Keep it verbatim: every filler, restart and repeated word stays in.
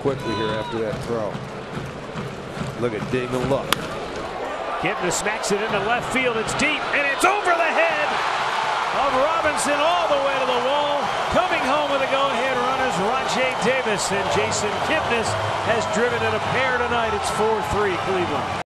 quickly here after that throw. Look at dig and look. Kipnis smacks it into left field. It's deep, and it's over the head of Robinson all the way to the wall. Coming home with the go-ahead runners, Rajai Davis, and Jason Kipnis has driven in a pair tonight. It's four three Cleveland.